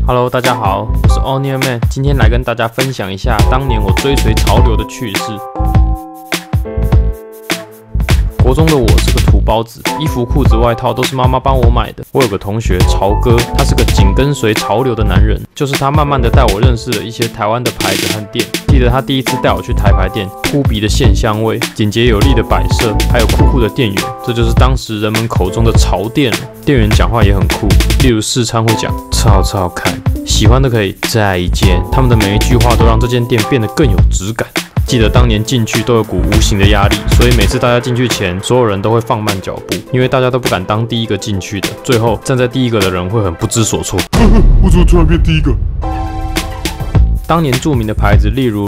Hello， 大家好，我是 Onion Man， 今天来跟大家分享一下当年我追随潮流的趣事。国中的我是个土包子，衣服、裤子、外套都是妈妈帮我买的。我有个同学潮哥，他是个紧跟随潮流的男人，就是他慢慢的带我认识了一些台湾的牌子和店。记得他第一次带我去台牌店，扑鼻的线香味、简洁有力的摆设，还有酷酷的店员，这就是当时人们口中的潮店了。店员讲话也很酷，例如试餐会讲超超看，喜欢的可以再一件，他们的每一句话都让这间店变得更有质感。记得当年进去都有股无形的压力，所以每次大家进去前，所有人都会放慢脚步，因为大家都不敢当第一个进去的。最后站在第一个的人会很不知所措。 我怎么突然变第一个？ 当年著名的牌子，例如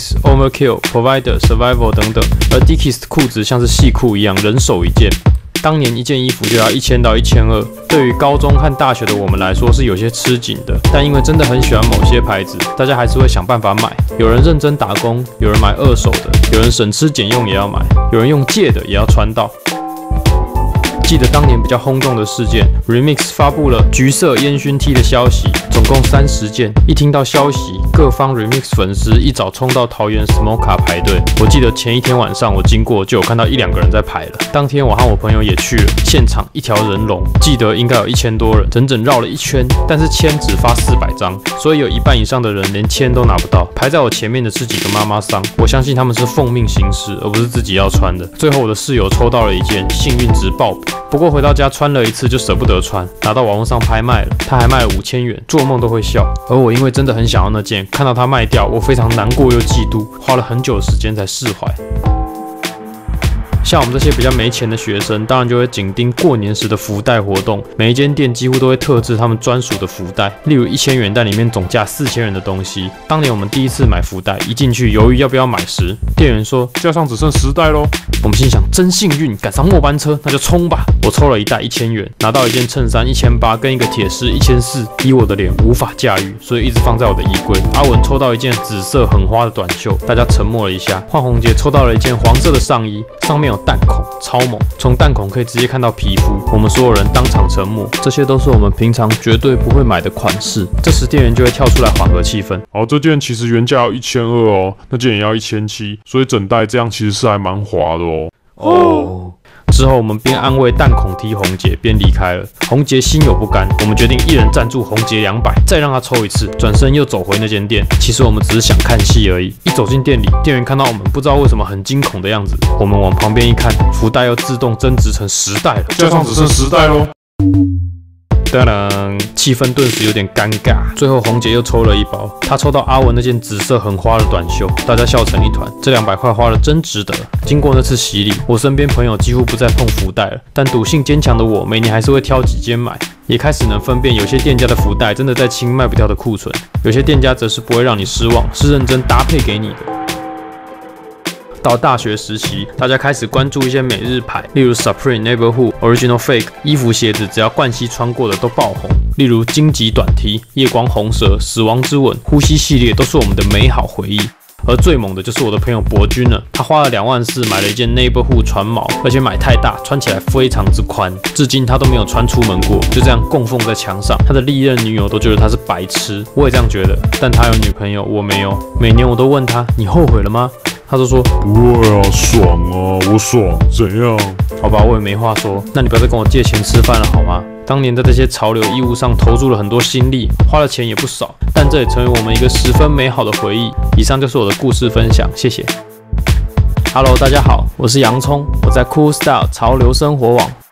Remix、Overkill、Provider、Survival 等等，而 Dickies 的裤子像是细裤一样，人手一件。当年一件衣服就要1000到1200，对于高中和大学的我们来说是有些吃紧的，但因为真的很喜欢某些牌子，大家还是会想办法买。有人认真打工，有人买二手的，有人省吃俭用也要买，有人用借的也要穿到。记得当年比较轰动的事件 ，Remix 发布了橘色烟熏 T 的消息，总共30件。一听到消息，各方 Remix 粉丝一早冲到桃园 Smoka 排队。我记得前一天晚上我经过就有看到1-2个人在排了。当天我和我朋友也去了，现场一条人龙，记得应该有1000多人，整整绕了一圈。但是签只发400张，所以有一半以上的人连签都拿不到。排在我前面的是几个妈妈桑，我相信他们是奉命行事，而不是自己要穿的。最后我的室友抽到了一件，幸运值爆表。不过回到家穿了一次就舍不得穿，拿到网络上拍卖了，他还卖了5000元，做梦都会笑。而我因为真的很想要那件，看到它卖掉，我非常难过又嫉妒，花了很久的时间才释怀。像我们这些比较没钱的学生，当然就会紧盯过年时的福袋活动，每一间店几乎都会特制他们专属的福袋，例如1000元但里面总价4000元的东西。当年我们第一次买福袋，一进去犹豫要不要买时，店员说架上只剩10袋咯。我们心想真幸运，赶上末班车，那就冲吧。我抽了一袋1000元，拿到一件衬衫1800跟一个铁丝1400，以我的脸无法驾驭，所以一直放在我的衣柜。阿文抽到一件紫色很花的短袖，大家沉默了一下。换红杰抽到了一件黄色的上衣，上面有弹孔，超猛，从弹孔可以直接看到皮肤。我们所有人当场沉默，这些都是我们平常绝对不会买的款式。这时店员就会跳出来缓和气氛。 这件其实原价要1200哦，那件也要1700，所以整袋这样其实是还蛮滑的哦。 之后我们边安慰弹孔踢红杰边离开了。红杰心有不甘，我们决定一人赞助红杰200，再让他抽一次，转身又走回那间店。其实我们只是想看戏而已。一走进店里，店员看到我们不知道为什么很惊恐的样子，我们往旁边一看，福袋又自动增值成10袋了， 架上只剩10袋咯。 当然，气氛顿时有点尴尬。最后红姐又抽了一包，她抽到阿文那件紫色很花的短袖，大家笑成一团。这200块花了真值得。经过那次洗礼，我身边朋友几乎不再碰福袋了，但赌性坚强的我，每年还是会挑几间买。也开始能分辨有些店家的福袋真的在清卖不掉的库存，有些店家则是不会让你失望，是认真搭配给你的。到大学时期，大家开始关注一些每日牌，例如 Supreme、Neighborhood、Original Fake， 衣服鞋子只要冠希穿过的都爆红，例如荆棘短 T、夜光红蛇、死亡之吻、呼吸系列都是我们的美好回忆。而最猛的就是我的朋友博君了，他花了24000买了一件 Neighborhood 船毛，而且买太大，穿起来非常之宽，至今他都没有穿出门过，就这样供奉在墙上。他的历任女友都觉得他是白痴，我也这样觉得，但他有女朋友，我没有。每年我都问他，你后悔了吗？他就说不会啊，爽啊，我爽，怎样？ 好吧，我也没话说。那你不要再跟我借钱吃饭了好吗？当年在这些潮流衣物上投注了很多心力，花了钱也不少，但这也成为我们一个十分美好的回忆。以上就是我的故事分享，谢谢。Hello， 大家好，我是洋葱，我在 Cool Style 潮流生活网